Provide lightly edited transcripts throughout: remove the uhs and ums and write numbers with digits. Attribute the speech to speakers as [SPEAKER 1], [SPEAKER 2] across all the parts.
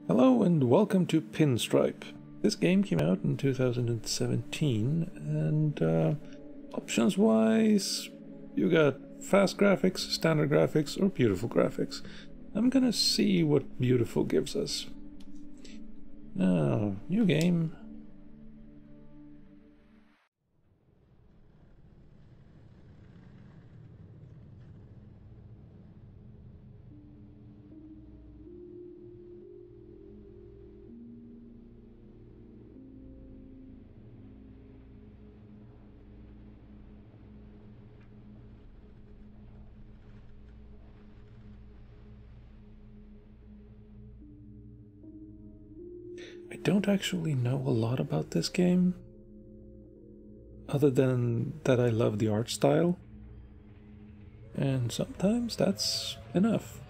[SPEAKER 1] Hello and welcome to Pinstripe. This game came out in 2017 and options wise you got fast graphics, standard graphics or beautiful graphics. I'm gonna see what beautiful gives us. Now, new game. I don't actually know a lot about this game, other than that I love the art style, and sometimes that's enough.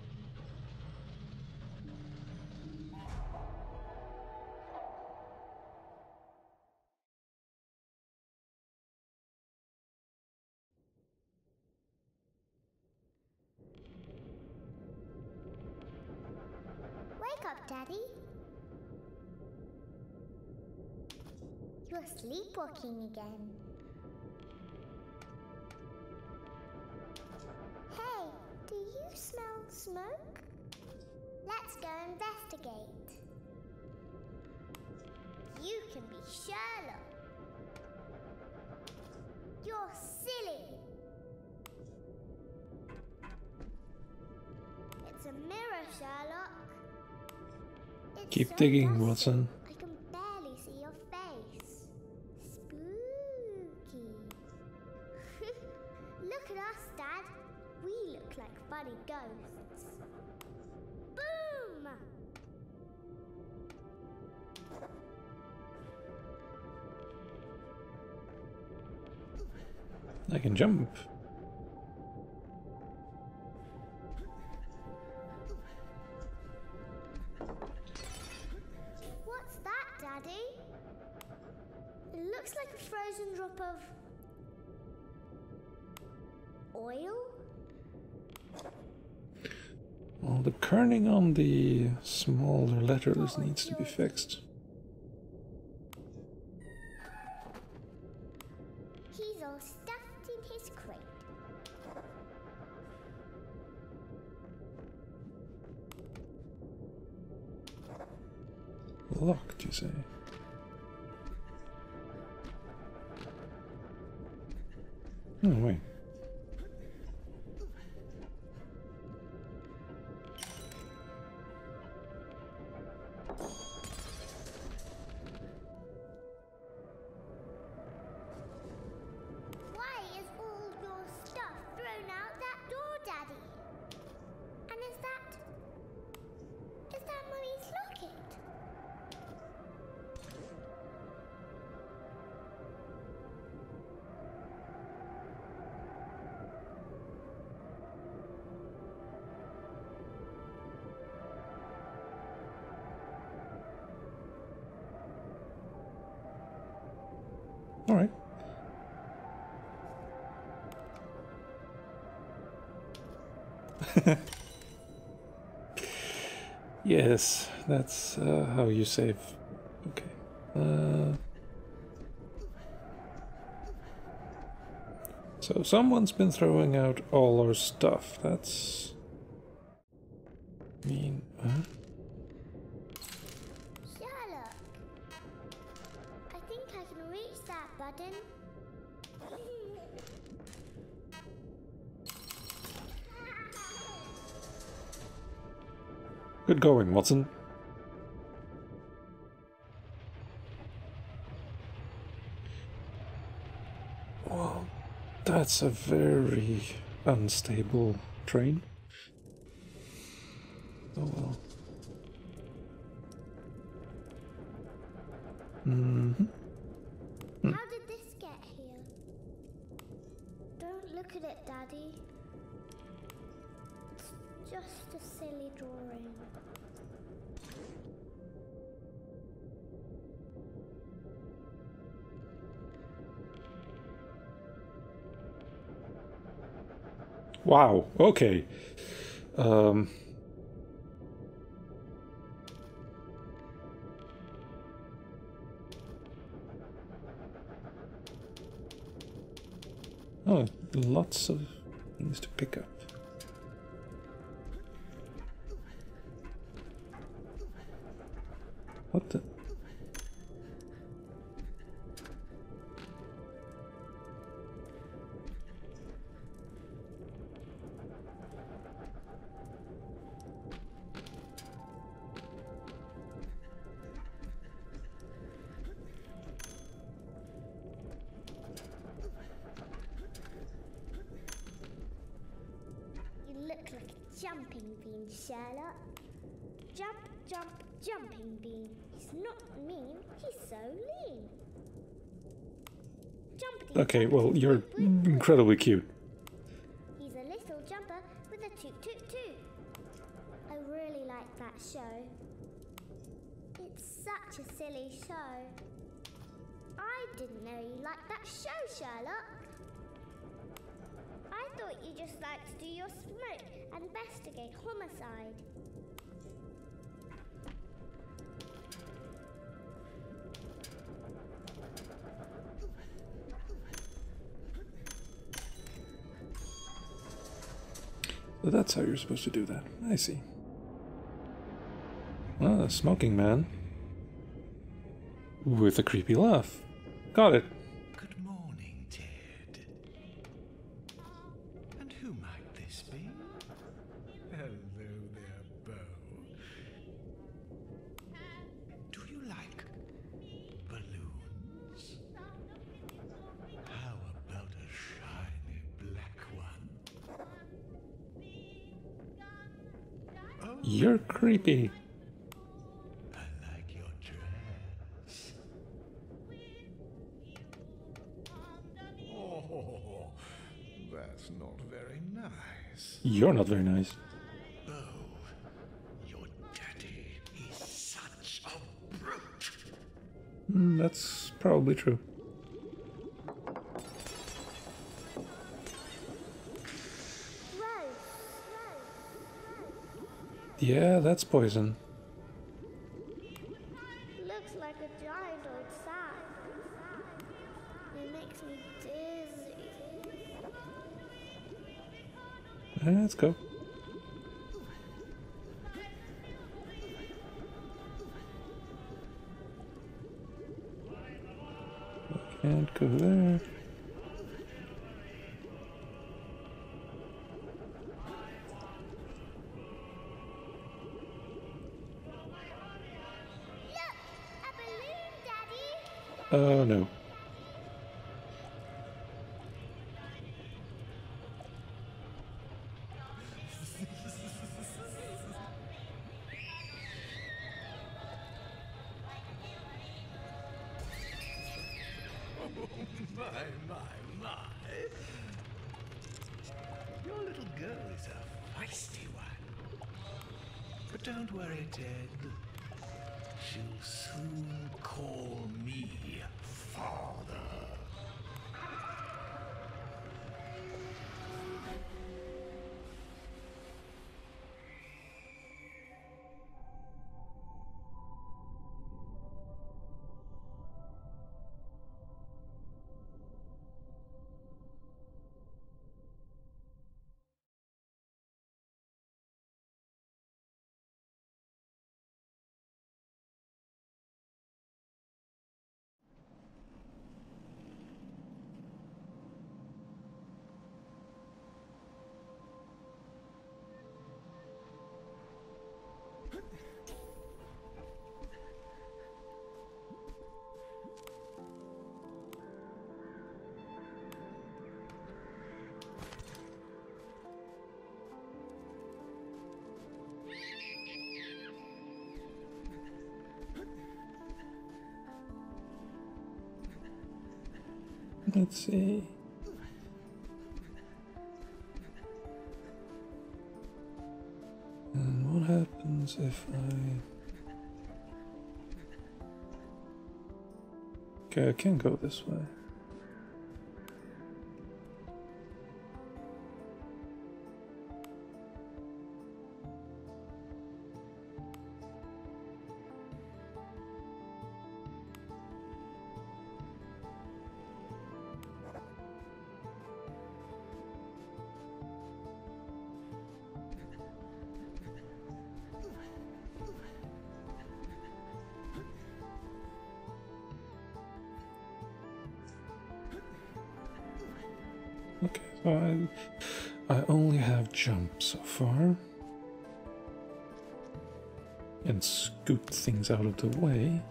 [SPEAKER 2] Wake up, Daddy. You're sleepwalking again. Hey, do you smell smoke? Let's go investigate. You can be Sherlock. You're silly. It's a mirror, Sherlock. It's
[SPEAKER 1] Keep
[SPEAKER 2] so
[SPEAKER 1] digging,
[SPEAKER 2] dusty.
[SPEAKER 1] Watson.
[SPEAKER 2] I can barely see your face. Spooky. Look at us, Dad. We look like funny ghosts. Boom!
[SPEAKER 1] I can jump.
[SPEAKER 2] What's that, Daddy? It looks like a frozen drop of oil.
[SPEAKER 1] Well, the kerning on the smaller letters needs to be fixed.
[SPEAKER 2] He's all stuffed in his crate.
[SPEAKER 1] Locked, you say? Oh, wait.
[SPEAKER 2] Why is all your stuff thrown out that door, Daddy? And is that Mummy's locket?
[SPEAKER 1] All right. Yes, that's how you save. Okay. So someone's been throwing out all our stuff. That's mean. Huh?
[SPEAKER 2] Sherlock, I think I can reach that button.
[SPEAKER 1] Good going, Watson. Well, that's a very unstable train. Oh well.
[SPEAKER 2] How did this get here? Don't look at it, Daddy. It's just a silly drawing.
[SPEAKER 1] Wow, okay. Oh, lots of things to pick up. What the?
[SPEAKER 2] You look like a jumping bean, Sherlock. Jump, jump, jumping bean. He's not mean, he's so lean. Jumpity,
[SPEAKER 1] Okay, well,
[SPEAKER 2] jumpity,
[SPEAKER 1] you're
[SPEAKER 2] boop, boop, boop.
[SPEAKER 1] incredibly cute.
[SPEAKER 2] He's a little jumper with a toot toot toot. I really like that show. It's such a silly show. I didn't know you liked that show, Sherlock. I thought you just liked to do your smoke and investigate homicide.
[SPEAKER 1] So that's how you're supposed to do that. I see. Ah, a smoking man. With a creepy laugh. Got it.
[SPEAKER 3] Good morning, Ted. And who might this be? Hello there, Bo. Do you like balloons? How about a shiny black one? Oh,
[SPEAKER 1] You're creepy.
[SPEAKER 3] I like your dress. Oh, that's not very nice.
[SPEAKER 1] You're not very nice.
[SPEAKER 3] Bo, your daddy is such a brute.
[SPEAKER 1] That's probably true. Yeah, that's poison.
[SPEAKER 2] Looks like a giant old sack. It makes me dizzy.
[SPEAKER 1] Let's go. Can't go there.
[SPEAKER 2] Look! A balloon, Daddy!
[SPEAKER 1] Oh no.
[SPEAKER 3] My. Your little girl is a feisty one. But don't worry, Ted. She'll soon call me father.
[SPEAKER 1] Let's see. And what happens if I... Okay, I can go this way. I only have jump so far. And scoop things out of the way.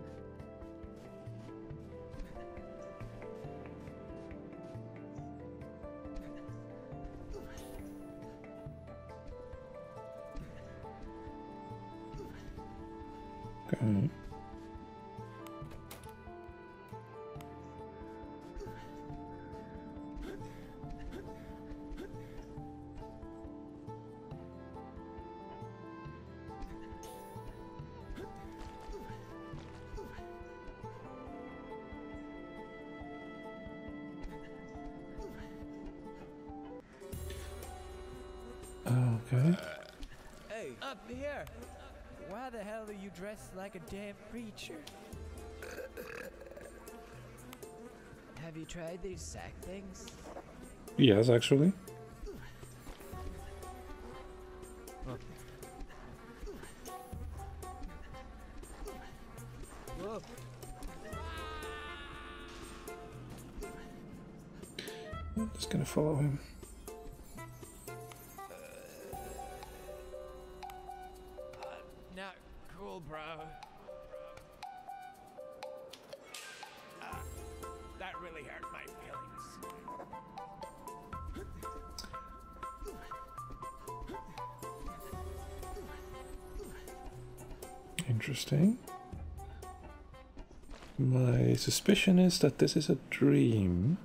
[SPEAKER 1] Okay. Okay.
[SPEAKER 4] Hey, up here! Why the hell are you dressed like a damn preacher? Have you tried these sack things?
[SPEAKER 1] Yes, actually.
[SPEAKER 4] Whoa.
[SPEAKER 1] I'm just gonna follow him.
[SPEAKER 4] Not cool, bro. That really hurt my feelings.
[SPEAKER 1] Interesting. My suspicion is that this is a dream.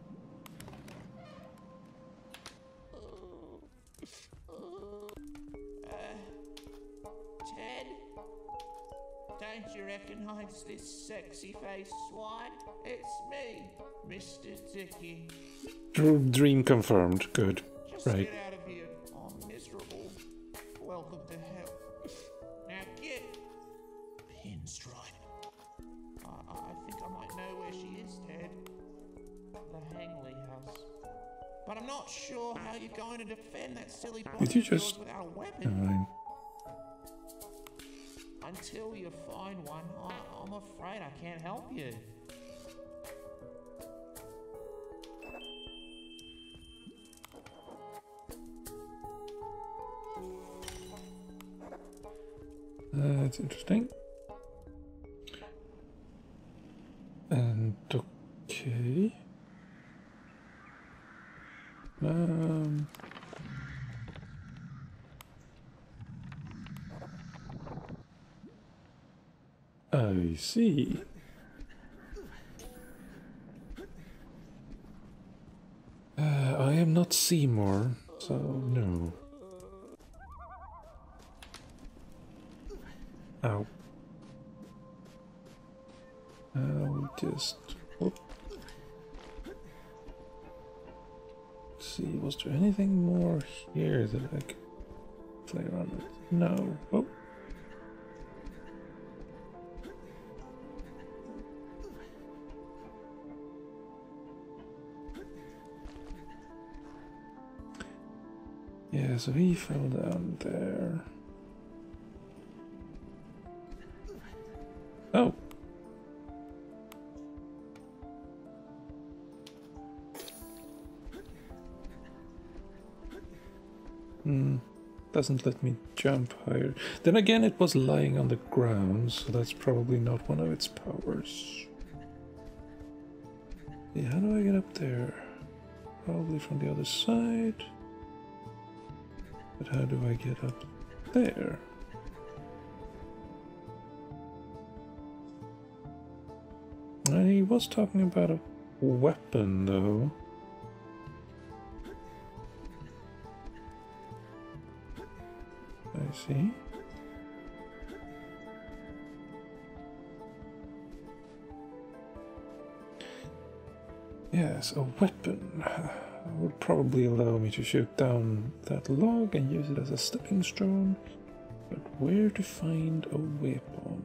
[SPEAKER 5] Ted? Don't you recognize this sexy-faced swine? It's me, Mr. Dicky.
[SPEAKER 1] Dream confirmed. Good.
[SPEAKER 5] Just
[SPEAKER 1] Right.
[SPEAKER 5] get out of here. I'm miserable. Welcome to hell. Now get... Pinstripe. I think I might know where she is, Ted. The Hangley house. But I'm not sure how you're going to defend that silly body
[SPEAKER 1] Did you
[SPEAKER 5] of yours
[SPEAKER 1] just...
[SPEAKER 5] without a weapon.
[SPEAKER 1] Fine.
[SPEAKER 5] Until you find one, I'm afraid I can't help you.
[SPEAKER 1] That's interesting. And okay. I see. I am not Seymour, so no. Ow. I'll just... Whoop. See, was there anything more here that I could play around with? No. Oh. Yeah, so he fell down there. Oh. Doesn't let me jump higher. Then again, it was lying on the ground, so that's probably not one of its powers. Yeah, how do I get up there? Probably from the other side. But how do I get up there? He was talking about a weapon, though. I see. Yes, a weapon would probably allow me to shoot down that log and use it as a stepping stone. But where to find a weapon?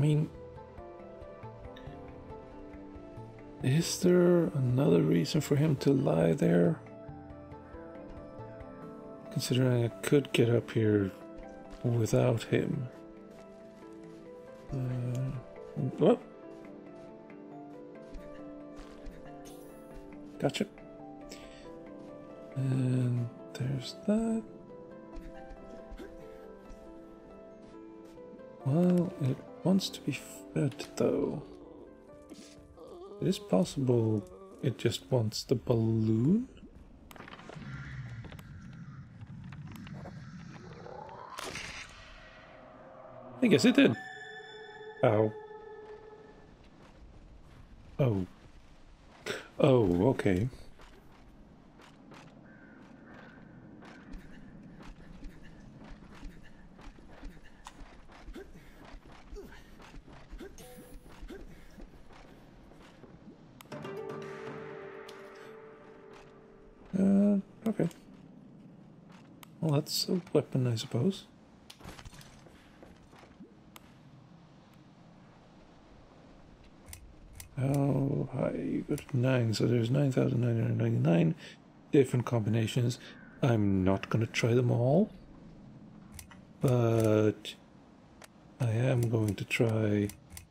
[SPEAKER 1] mean, is there another reason for him to lie there? Considering I could get up here without him. What? Gotcha. And there's that. Well, it wants to be fed though. It is possible it just wants the balloon? I guess it did. Ow. Oh. Oh, okay. Okay. Well, that's a weapon, I suppose. How high you go to 9? So there's 9,999 different combinations. I'm not going to try them all, but I am going to try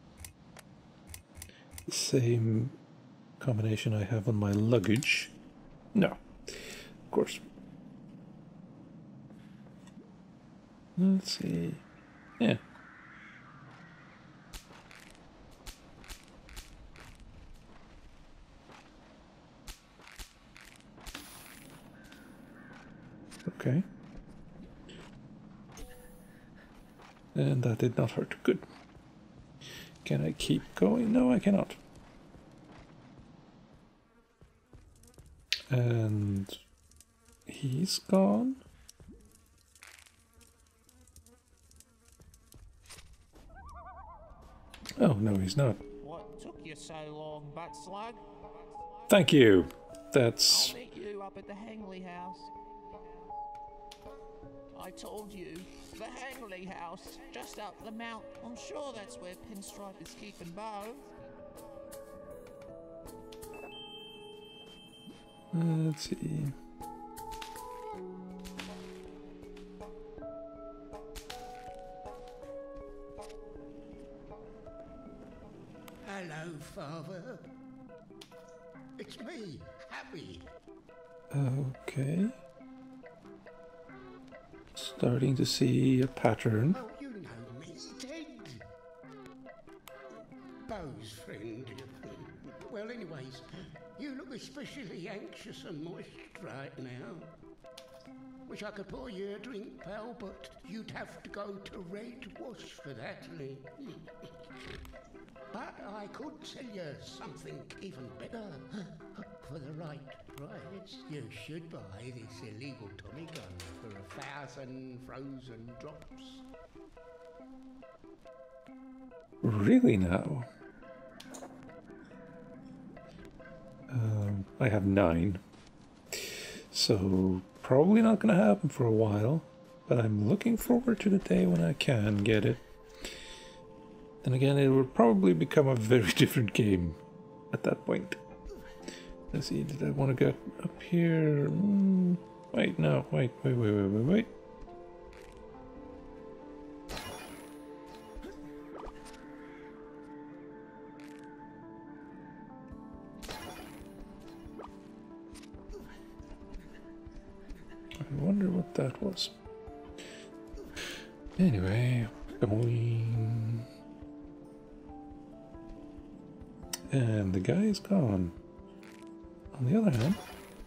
[SPEAKER 1] the same combination I have on my luggage. No, of course. Let's see. Yeah. Okay. And that did not hurt. Good. Can I keep going? No, I cannot. And he's gone. Oh, no, he's not.
[SPEAKER 5] What took you so long, butt slug?
[SPEAKER 1] Thank you. That's...
[SPEAKER 5] I'll meet you up at the Hangley house. I told you, the Hangley house, just up the mount. I'm sure that's where Pinstripe is keeping Bo.
[SPEAKER 1] Let's see.
[SPEAKER 6] Hello, Father. It's me, Happy.
[SPEAKER 1] Okay. Starting to see a pattern.
[SPEAKER 6] Oh, you know me, Ted. Bo's friend. Well, anyways, you look especially anxious and moist right now. Wish I could pour you a drink, pal, but you'd have to go to Red Wash for that. But I could sell you something even better. For the right price, you should buy this illegal Tommy gun for 1,000 frozen drops.
[SPEAKER 1] Really now? I have 9. So probably not going to happen for a while, but I'm looking forward to the day when I can get it. Then again, it will probably become a very different game at that point. Let's see, did I want to get up here? Wait, no, wait. I wonder what that was. Anyway, going. And the guy is gone. On the other hand,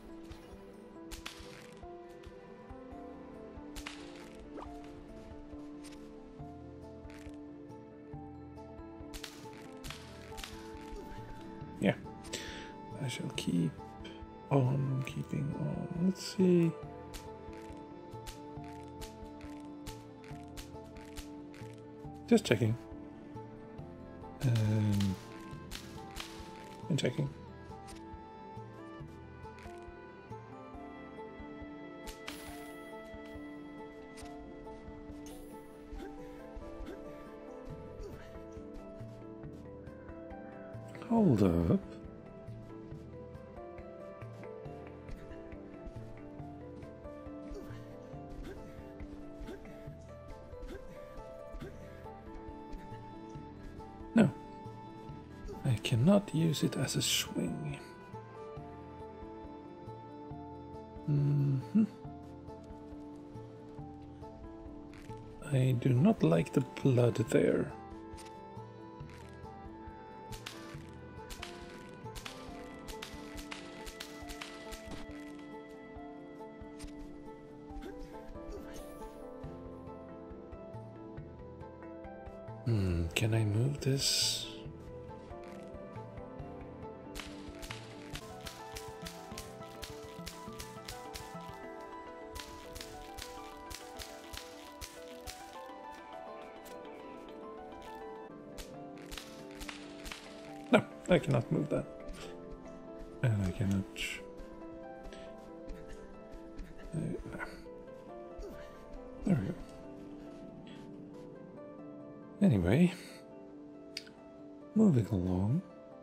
[SPEAKER 1] yeah, I shall keep on keeping on. Let's see. Just checking. And checking. Hold up. No. I cannot use it as a swing. I do not like the blood there. Can I move this? No, I cannot move that. And I cannot... There we go. Anyway, moving along.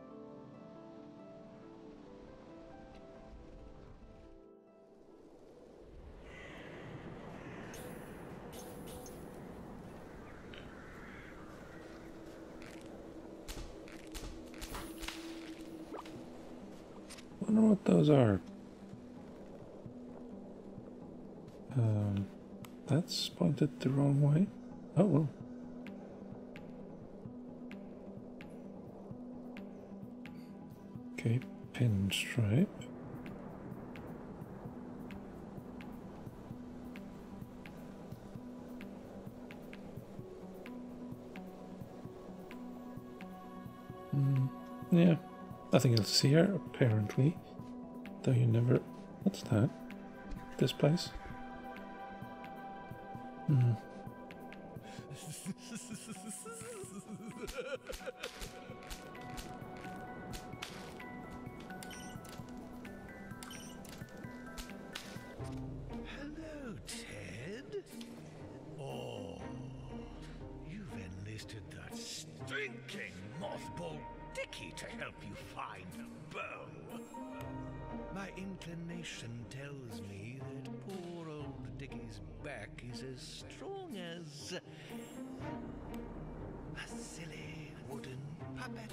[SPEAKER 1] Wonder what those are. That's pointed the wrong way. Oh well. Okay, Pinstripe. Yeah, nothing else here, apparently. Though you never... What's that? This place?
[SPEAKER 3] Hello, Ted. Oh, you've enlisted that stinking mothball Dickie to help you find a bow. My inclination tells me that poor old Dickie's back is as strong as a silly wooden puppet.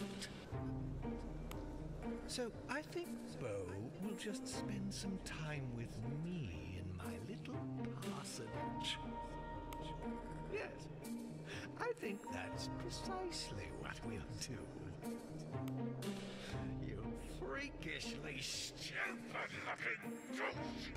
[SPEAKER 3] So I think Bo will just spend some time with me in my little parsonage. Yes, I think that's precisely what we'll do. You freakishly stupid-looking goose!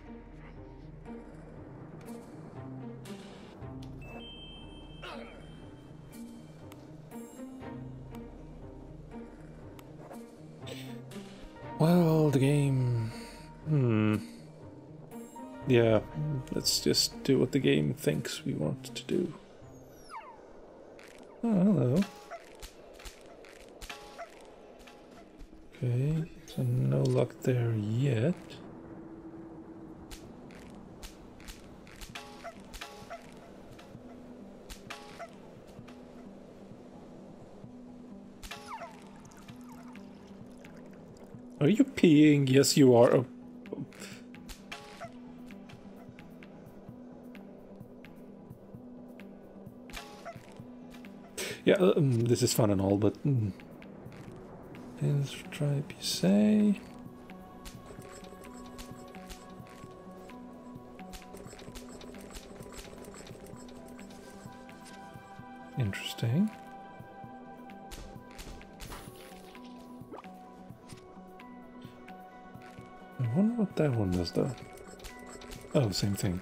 [SPEAKER 1] Well, the game... Yeah, let's just do what the game thinks we want to do. Oh, hello. Okay, so no luck there yet. Are you peeing? Yes, you are. Oh. Yeah, this is fun and all, but... Pinstripe, you say? Interesting. I wonder what that one does, though. Oh, same thing.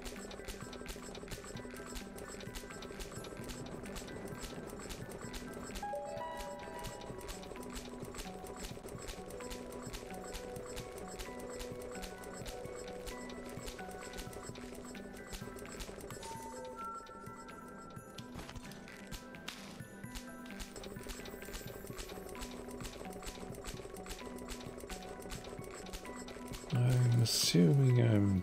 [SPEAKER 1] I'm assuming I'm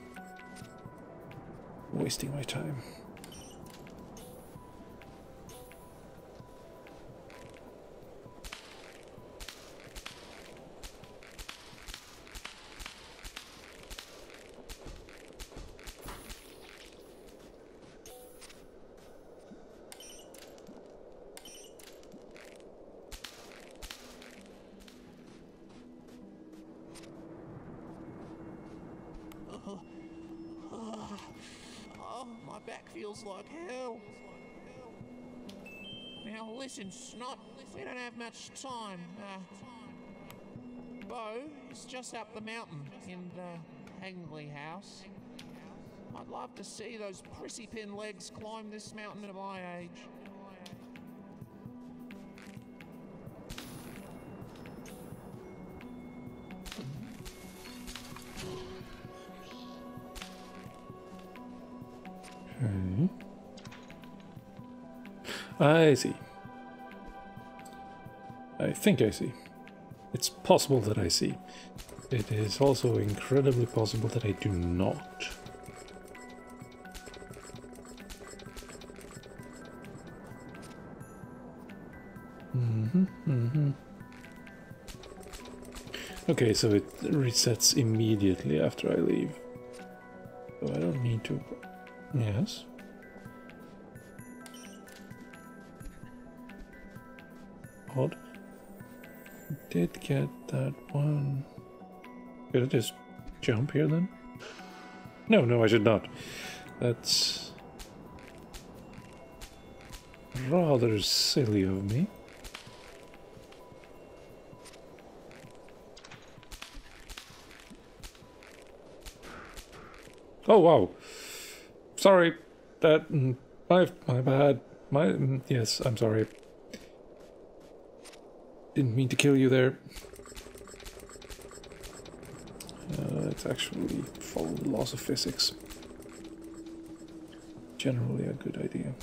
[SPEAKER 1] wasting my time.
[SPEAKER 5] Oh, my back feels like hell. Now listen, Snot, we don't have much time. Bo is just up the mountain in the Hangley house. I'd love to see those prissy pin legs climb this mountain at my age.
[SPEAKER 1] Okay. I see. I think I see. It's possible that I see. It is also incredibly possible that I do not. Okay, so it resets immediately after I leave. So I don't need to... Yes. Odd. Did get that one. Could I just jump here then? No, I should not. That's rather silly of me. Oh wow. Sorry. That my bad. Yes, I'm sorry. Didn't mean to kill you there. Let's actually follow the laws of physics. Generally a good idea.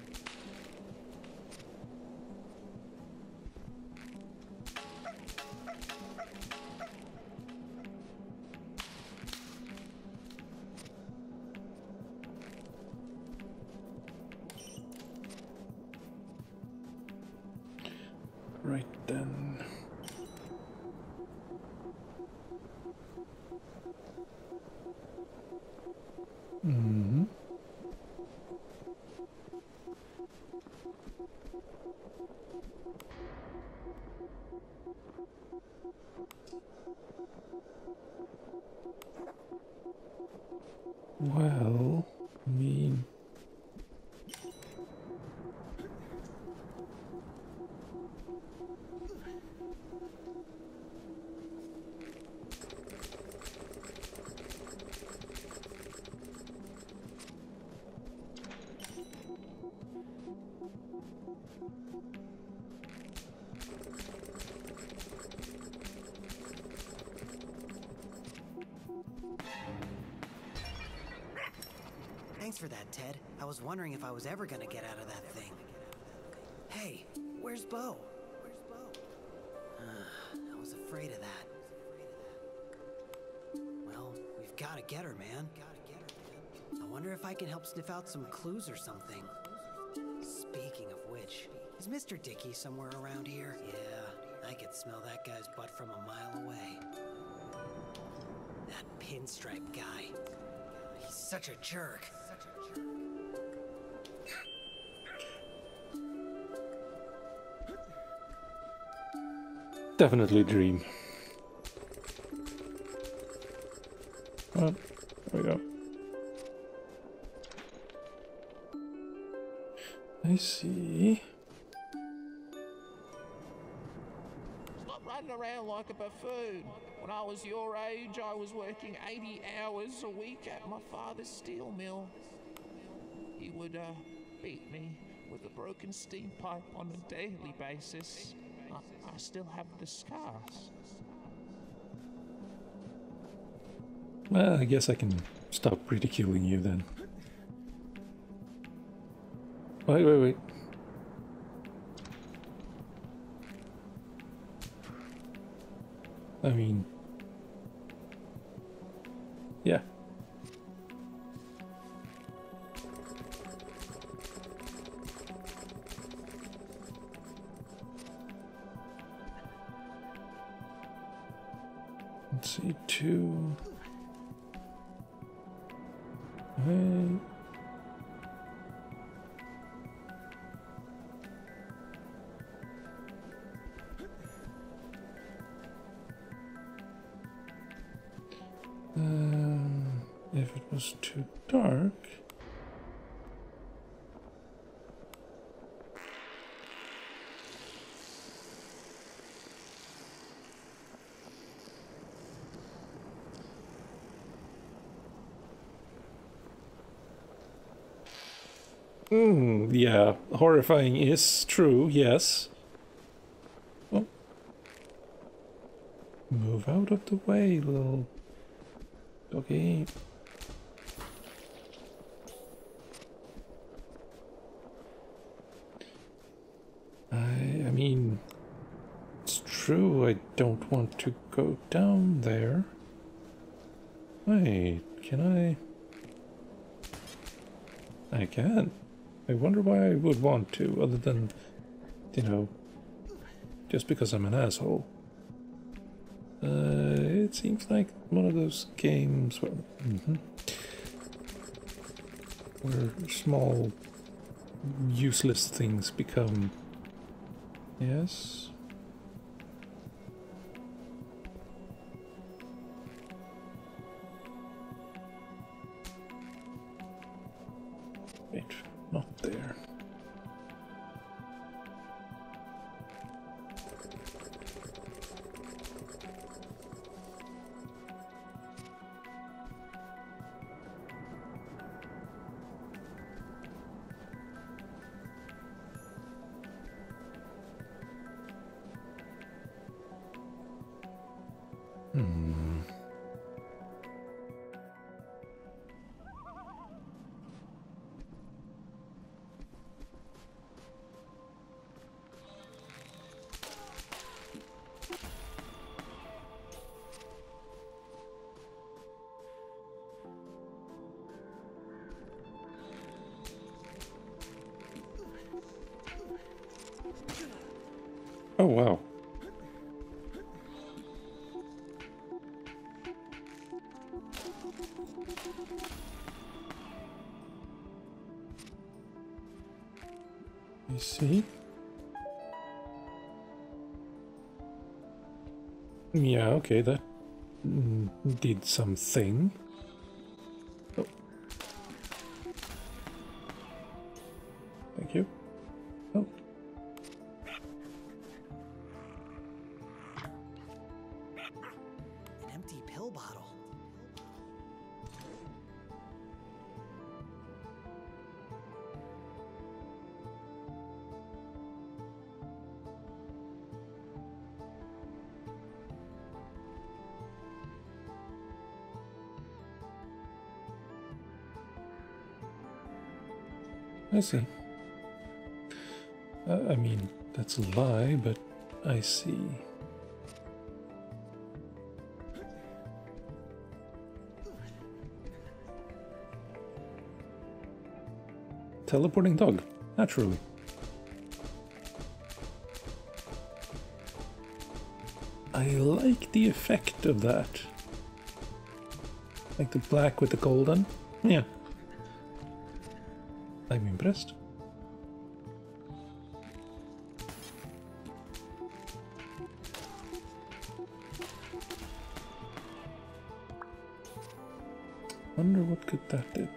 [SPEAKER 1] Right then. Well, I mean...
[SPEAKER 7] Thanks for that, Ted. I was wondering if I was ever gonna get out of that thing. Hey, where's Bo? I was afraid of that. Well, we've gotta get her, man. I wonder if I can help sniff out some clues or something. Speaking of which, is Mr. Dickey somewhere around here? Yeah, I could smell that guy's butt from a mile away. That Pinstripe guy. He's such a jerk.
[SPEAKER 1] Definitely dream. Well, there we go. I see.
[SPEAKER 5] Stop running around like a buffoon. When I was your age, I was working 80 hours a week at my father's steel mill. He would beat me with a broken steam pipe on a daily basis. I still have the scars.
[SPEAKER 1] Well, I guess I can stop ridiculing you then. Wait. I mean... Yeah. Let's see, 2. Hey. if it was too dark... yeah, horrifying is true, yes. Oh. Move out of the way, little doggy. I mean, it's true, I don't want to go down there. Wait, can I? I can. I wonder why I would want to, other than, you know, just because I'm an asshole. It seems like one of those games where, where small, useless things become... Yes? Wait, not there. Oh, wow. You see? Yeah, okay, that did something. Oh. Thank you. Oh.
[SPEAKER 7] An empty pill bottle.
[SPEAKER 1] I see. I mean, that's a lie, but I see. Teleporting dog, naturally. I like the effect of that. Like the black with the golden. Yeah. I'm impressed. Wonder what could that do?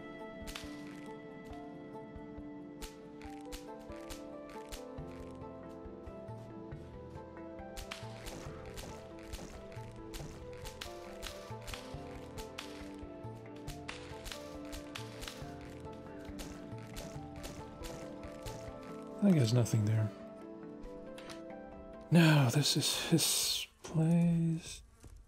[SPEAKER 1] I guess nothing there. No, this is his place.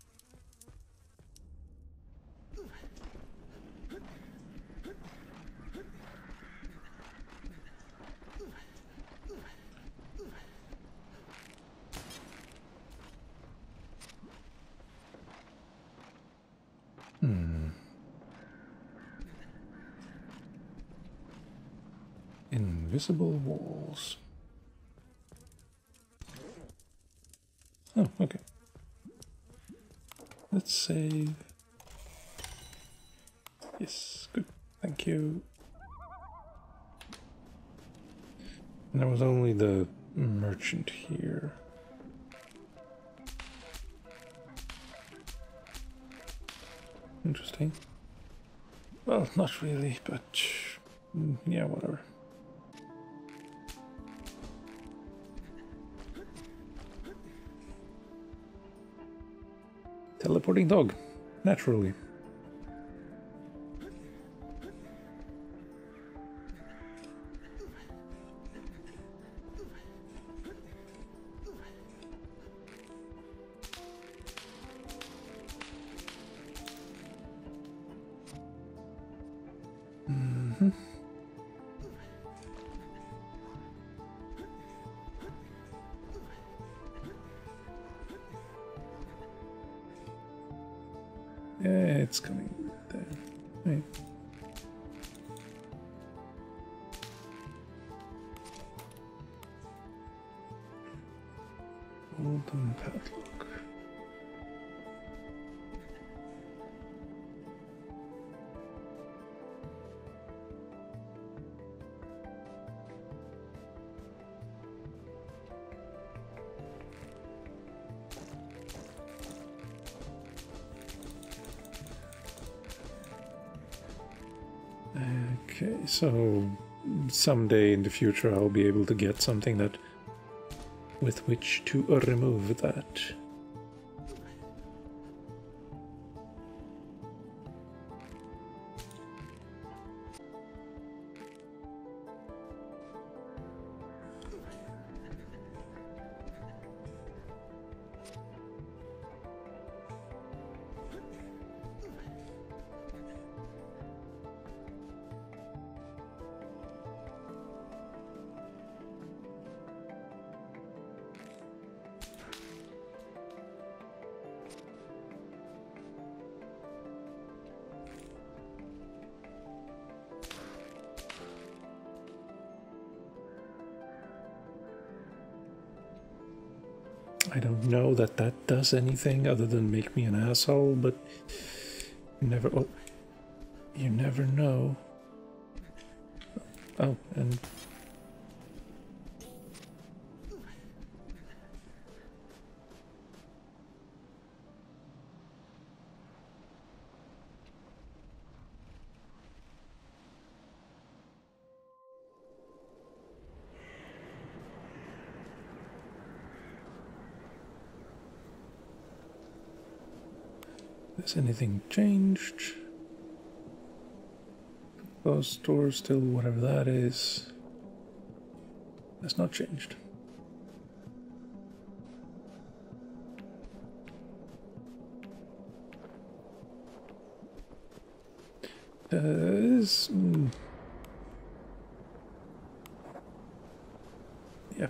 [SPEAKER 1] Invisible walls. Oh, okay. Let's save. Yes, good. Thank you. And there was only the merchant here. Interesting. Well, not really, but yeah, whatever. Teleporting dog, naturally. Yeah, it's coming there. Right. Golden padlock. Okay, so someday in the future I'll be able to get something that with which to remove that. I don't know that that does anything other than make me an asshole, but you never know. Oh, and has anything changed? Closed door still, whatever that is. That's not changed. Yeah.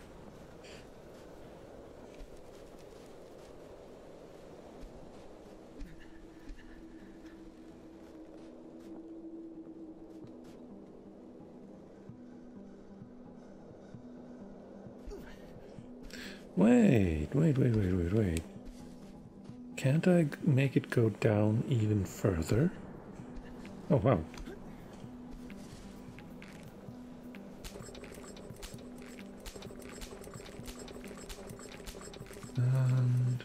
[SPEAKER 1] Wait. Can't I make it go down even further? Oh, wow. And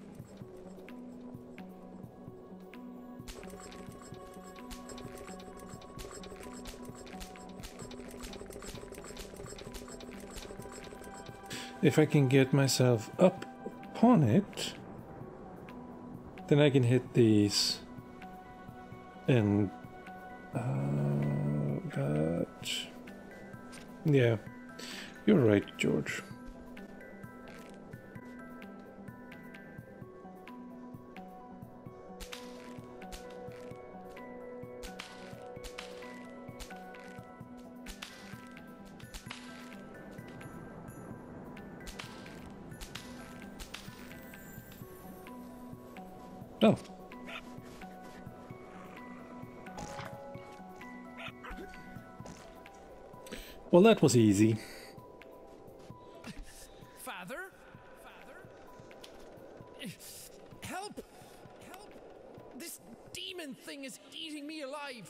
[SPEAKER 1] if I can get myself up upon it, then I can hit these and that. Yeah, you're right, George. Oh. Well, that was easy.
[SPEAKER 4] Father? Help! Help! This demon thing is eating me alive!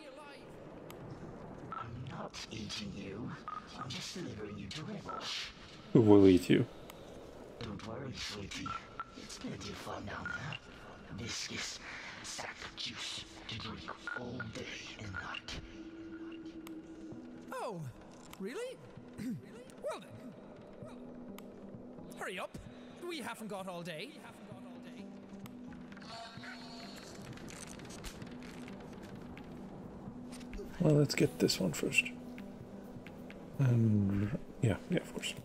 [SPEAKER 8] I'm not eating you. I'm just delivering you to Rebels.
[SPEAKER 1] Who will eat you?
[SPEAKER 8] Don't worry, sweetie. It's plenty of fun down there. This is sap juice. to drink all day and night.
[SPEAKER 4] Oh, really? Well then. Hurry up. We haven't got all day.
[SPEAKER 1] Well, let's get this one first. And yeah, of course.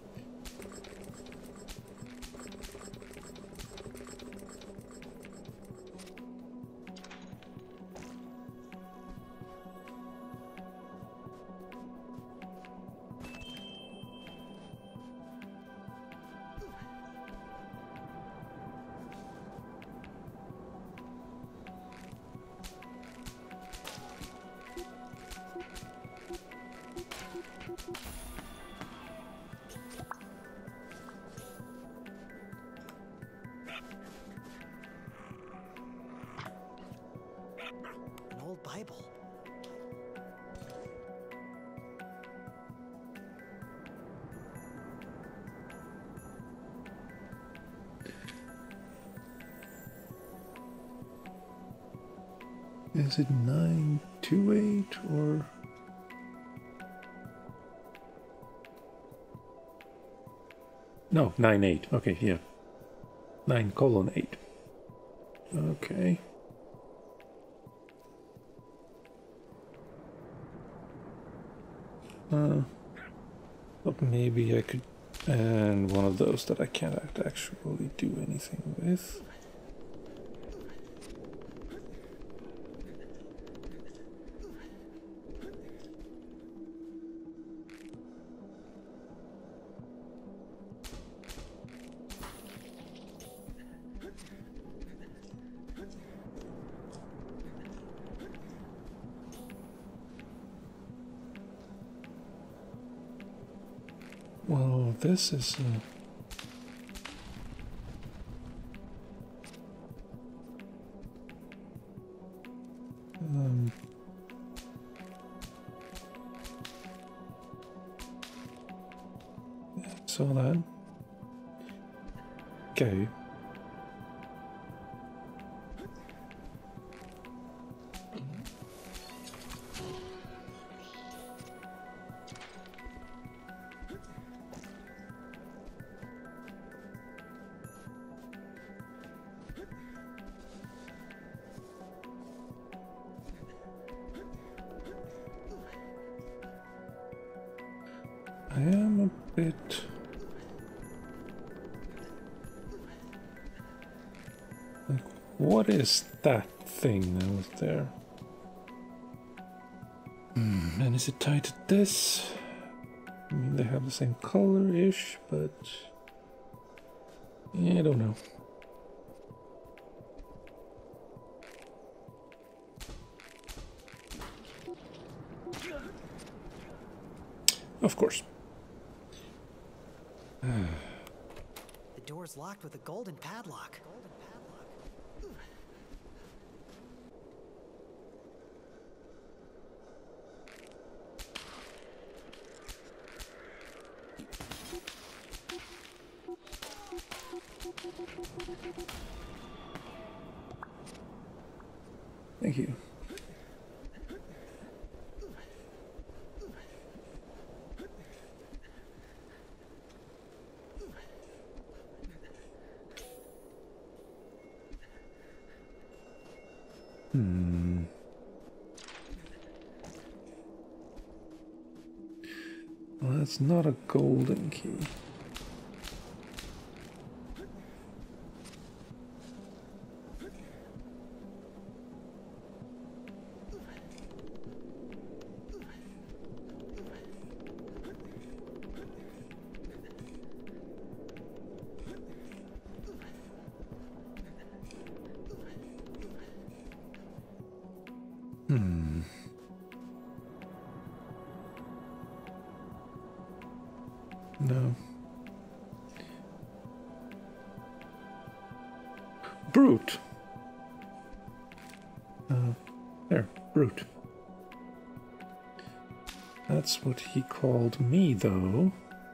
[SPEAKER 7] An old Bible.
[SPEAKER 1] Is it 928 or? No, 98. Okay, yeah. 9:8. Okay. But maybe I could, and one of those that I can't actually do anything with. Well, this is saw that. Okay. I am a bit... like, what is that thing that was there? And is it tied to this? I mean, they have the same color-ish, but... yeah, I don't know. Of course.
[SPEAKER 7] The door's locked with a golden padlock.
[SPEAKER 1] Thank you. Well, that's not a golden key. No. Brute. There, brute. That's what he called me, though.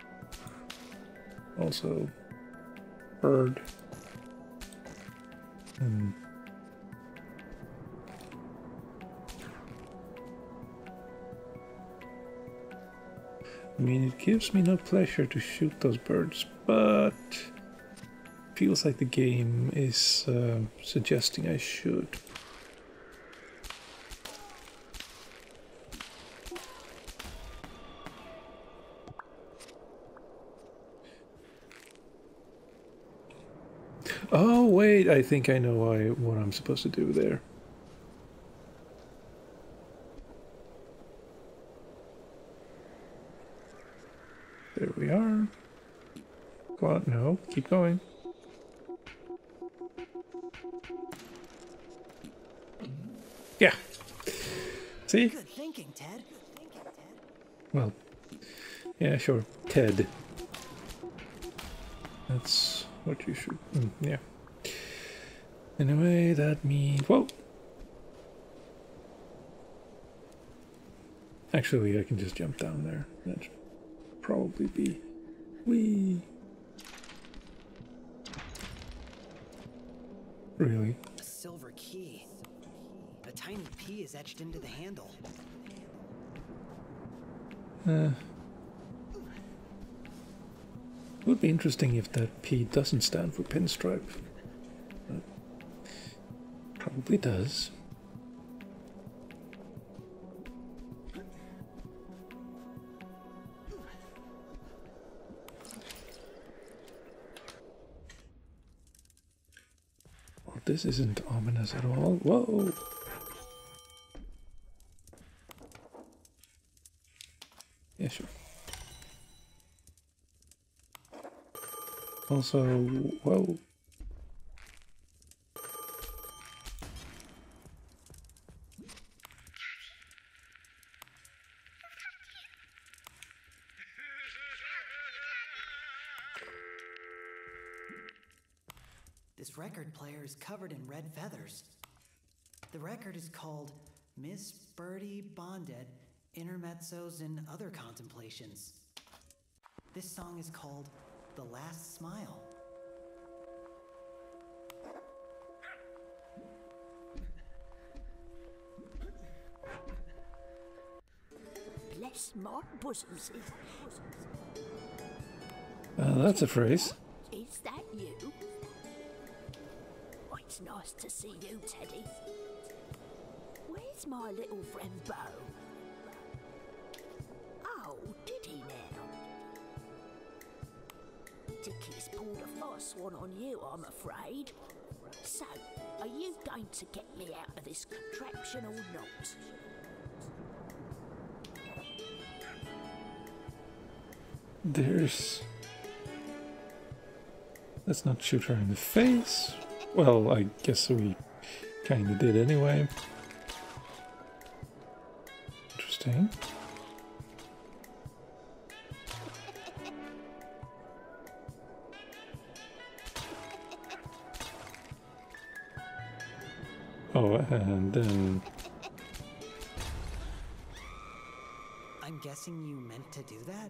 [SPEAKER 1] Also, bird. And I mean, it gives me no pleasure to shoot those birds, but feels like the game is suggesting I should. Oh wait, I think I know what I'm supposed to do there. There we are. Go on, no, keep going. Yeah. See?
[SPEAKER 7] Good thinking, Ted.
[SPEAKER 1] Well, yeah, sure. Ted. That's what you should... yeah. Anyway, that means... Whoa! Actually, I can just jump down there. That should probably be... Whee! Really?
[SPEAKER 7] A silver key. A tiny P is etched into the handle.
[SPEAKER 1] Would be interesting if that P doesn't stand for Pinstripe. But probably does. Well, this isn't ominous at all. Whoa! Yeah, sure. Also, whoa.
[SPEAKER 7] This record player is covered in red feathers. The record is called Miss Birdie Bonded, Intermezzos and Other Contemplations. This song is called The Last Smile.
[SPEAKER 9] Bless my bosom.
[SPEAKER 1] That's a phrase.
[SPEAKER 9] Is that you? Oh, it's nice to see you, Teddy. Where's my little friend Bo? Oh, did he now? Dickie's pulled a fast one on you, I'm afraid. So, are you going to get me out of this contraption or not?
[SPEAKER 1] There's... Let's not shoot her in the face. Well, I guess we kinda did anyway. Interesting. Oh, and then...
[SPEAKER 7] I'm guessing you meant to do that?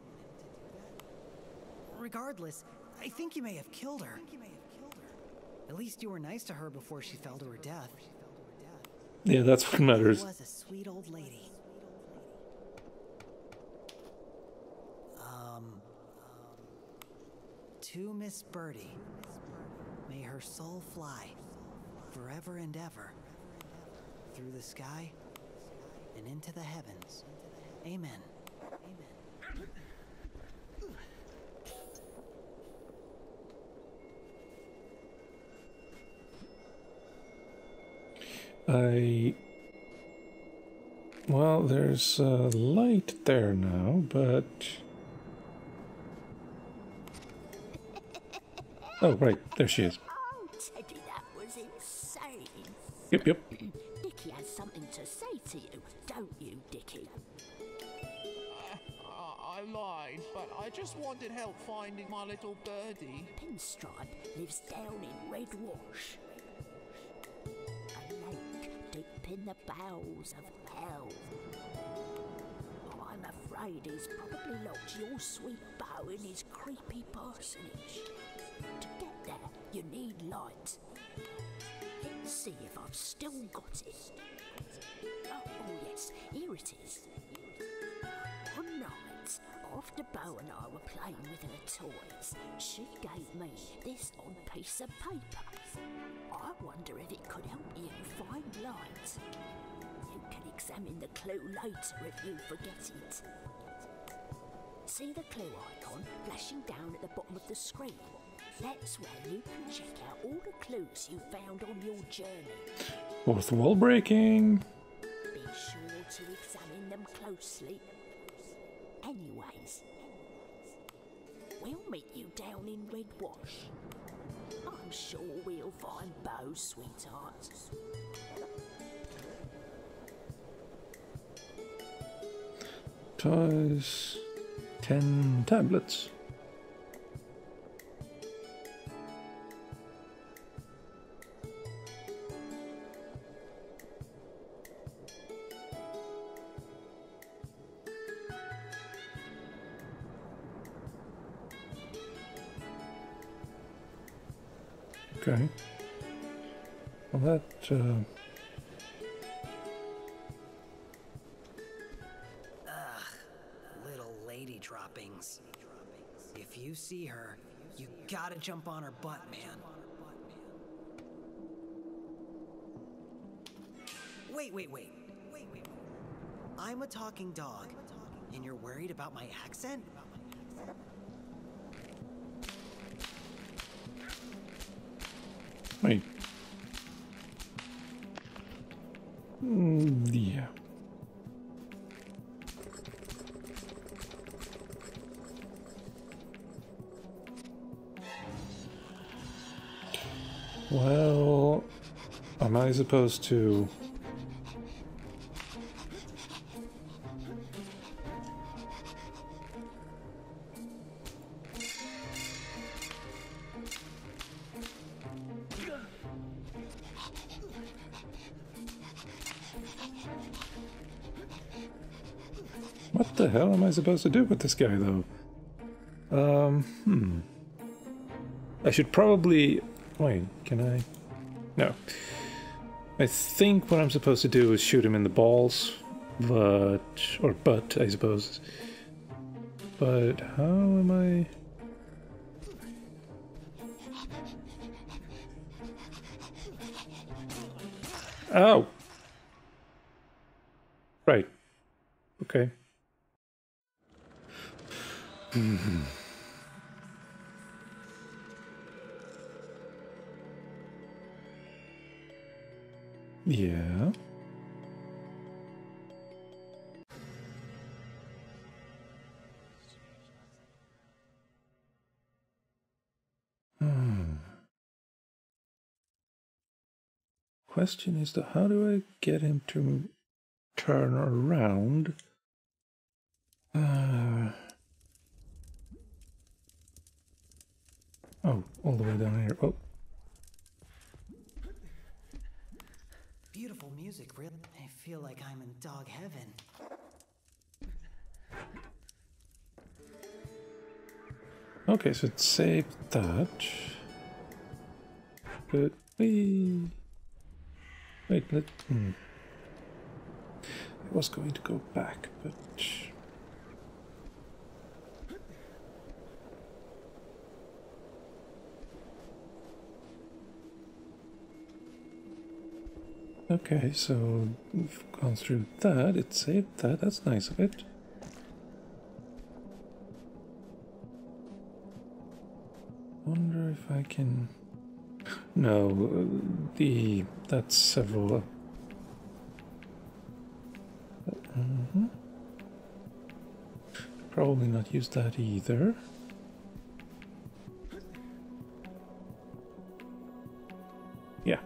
[SPEAKER 7] Regardless, I think you may have killed her. At least you were nice to her before she fell to her death.
[SPEAKER 1] Yeah, that's what matters.
[SPEAKER 7] She was a sweet old lady. To Miss Birdie, may her soul fly forever and ever through the sky and into the heavens. Amen.
[SPEAKER 1] Well, there's a light there now, but... Oh, right, there she is.
[SPEAKER 9] Oh, Teddy, that was insane.
[SPEAKER 1] Yep.
[SPEAKER 9] Dickie has something to say to you, don't you, Dickie?
[SPEAKER 5] I lied, but I just wanted help finding my little birdie.
[SPEAKER 9] Pinstripe lives down in Red Wash. A lake deep in the bowels of hell. I'm afraid he's probably locked your sweet Bo in his creepy parsonage. To get there, you need light. Let's see if I've still got it. Oh yes, here it is. One night, off After Bo and I were playing with her toys, she gave me this odd piece of paper. I wonder if it could help you find light. You can examine the clue later if you forget it. See the clue icon flashing down at the bottom of the screen? That's where you can check out all the clues you found on your journey.
[SPEAKER 1] Fourth wall breaking.
[SPEAKER 9] Be sure to examine them closely. Anyways, we'll meet you down in Red Wash. I'm sure we'll find Bo, sweetheart.
[SPEAKER 1] Toys. 10 tablets. Okay. Well, that,
[SPEAKER 7] Little lady droppings. If you see her, you gotta jump on her butt, man. Wait. I'm a talking dog, and you're worried about my accent?
[SPEAKER 1] wait. Yeah. Well, am I supposed to... What the hell am I supposed to do with this guy, though? I should probably... Wait, can I? No. I think what I'm supposed to do is shoot him in the balls, but... or butt, I suppose. But how am I... Ow! Right. Okay. Yeah. Question is, how do I get him to turn around? Oh, all the way down here. Oh.
[SPEAKER 7] Beautiful music, really. I feel like I'm in dog heaven.
[SPEAKER 1] Okay, so it saved that. But we... Wait, I was going to go back, but... Okay, so we've gone through that, it saved that, that's nice of it. Wonder if I can... No, that's several... Probably not use that either. Yeah.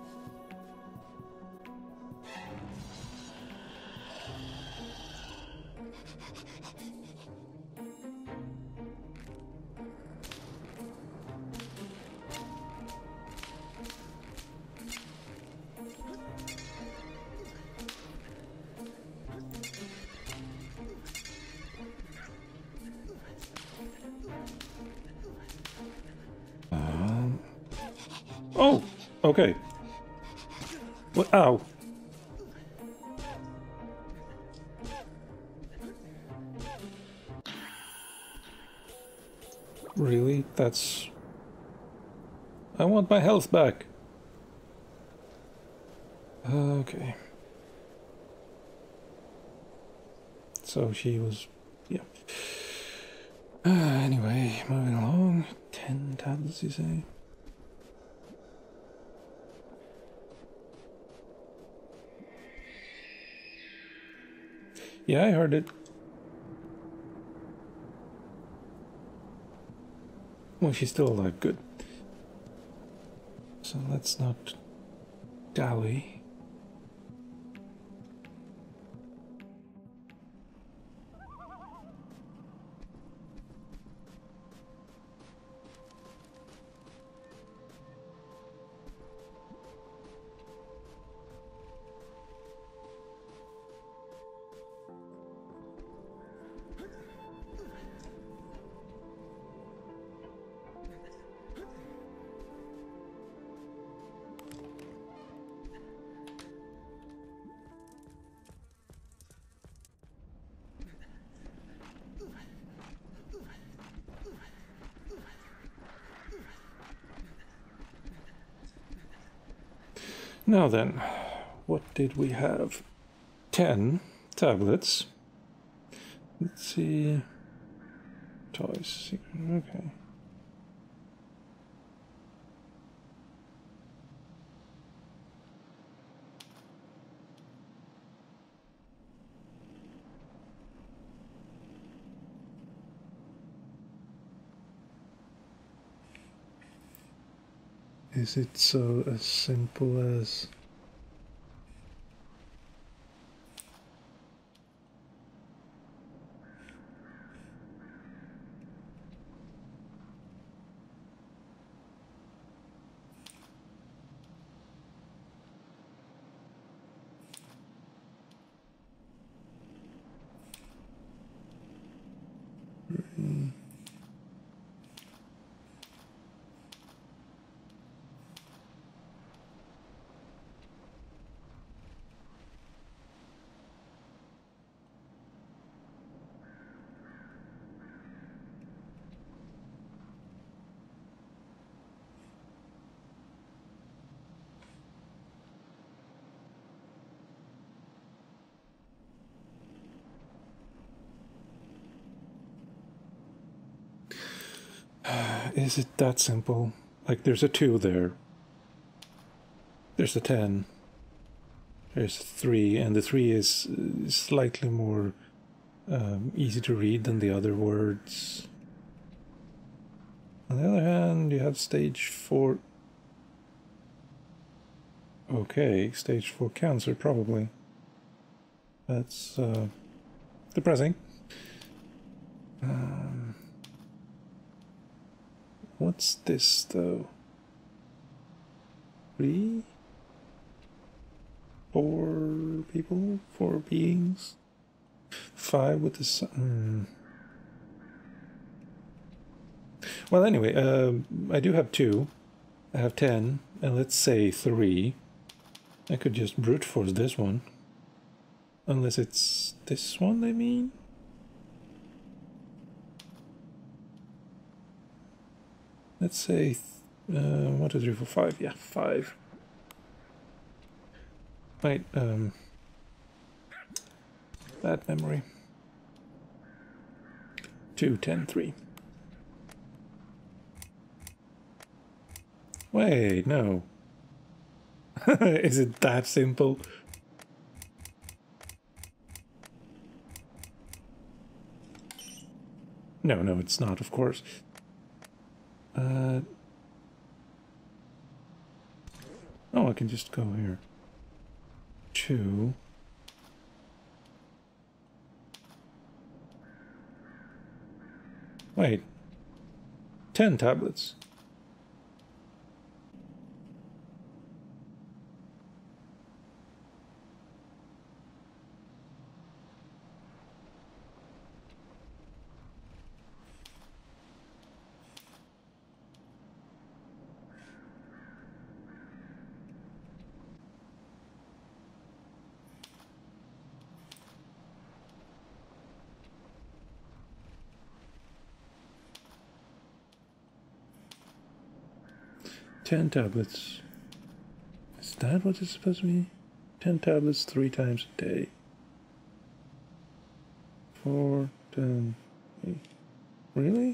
[SPEAKER 1] Oh, okay. What? Ow. Really? That's... I want my health back. Okay. So she was... yeah. Anyway, moving along. 10 tablets, you say? Yeah, I heard it. Well, she's still alive. Good. So let's not dally. Now then, what did we have? 10 tablets. Let's see. Toys. Okay. Is it so as simple as... Is it that simple? Like, there's a 2 there. There's a 10. There's a 3, and the 3 is slightly more easy to read than the other words. On the other hand, you have stage 4. Okay, stage 4 cancer, probably. That's depressing. What's this, though? 3? 4 people? 4 beings? 5 with the sun. Well, anyway, I do have 2. I have 10, and let's say 3. I could just brute force this one. Unless it's this one, I mean? Let's say 1, 2, 3, 4, 5. Yeah, 5. Wait, bad memory. 2, 10, 3. Wait, no. Is it that simple? No, no, it's not, of course. Oh, I can just go here. 2. Wait. 10 tablets. 10 tablets. Is that what it's supposed to be? 10 tablets 3 times a day. 4, 10, 8. Really?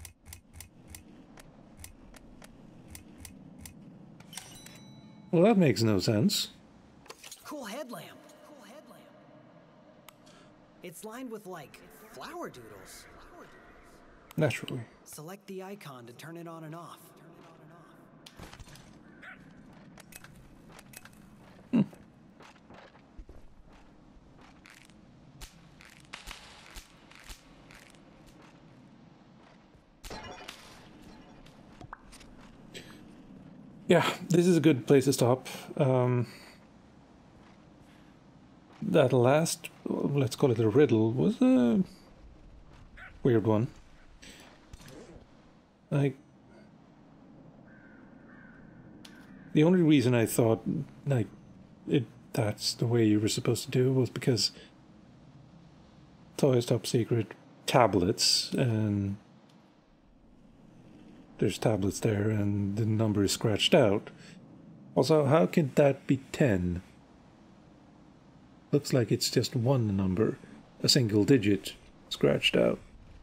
[SPEAKER 1] Well, that makes no sense.
[SPEAKER 7] Cool headlamp. Cool headlamp. It's lined with, like, flower doodles.
[SPEAKER 1] Naturally.
[SPEAKER 7] Select the icon to turn it on and off.
[SPEAKER 1] Yeah, this is a good place to stop. That last, let's call it a riddle, was a weird one. Like, the only reason I thought, like, that's the way you were supposed to do it was because Toys Top Secret tablets, and there's tablets there, and the number is scratched out. Also, how can that be 10? Looks like it's just one number, a single digit, scratched out.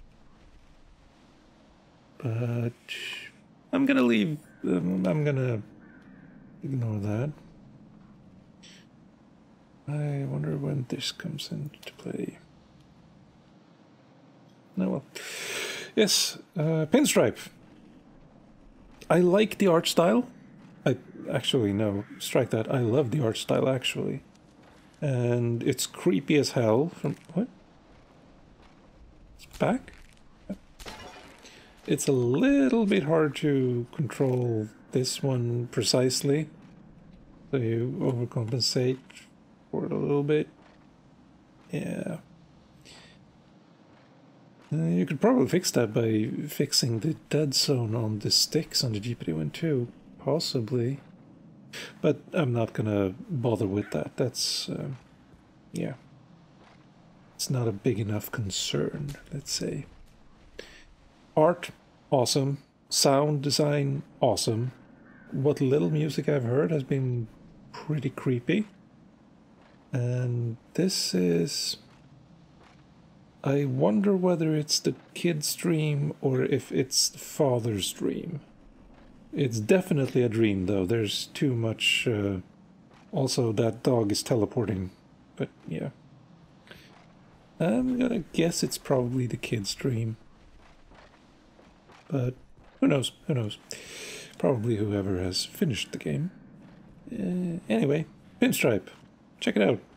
[SPEAKER 1] But I'm gonna leave. I'm gonna ignore that. I wonder when this comes into play. Oh well. Yes, Pinstripe. I like the art style. Actually, no, strike that. I love the art style, actually. And it's creepy as hell. From what? It's back? It's a little bit hard to control this one precisely. So you overcompensate for it a little bit. Yeah. You could probably fix that by fixing the dead zone on the sticks on the GPD Win 2. Possibly. But I'm not gonna bother with that. That's, yeah. It's not a big enough concern, let's say. Art, awesome. Sound design, awesome. What little music I've heard has been pretty creepy. And this is... I wonder whether it's the kid's dream or if it's the father's dream. It's definitely a dream, though. There's too much... also, that dog is teleporting. But, yeah. I'm gonna guess it's probably the kid's dream. But, who knows? Who knows? Probably whoever has finished the game. Anyway, Pinstripe. Check it out.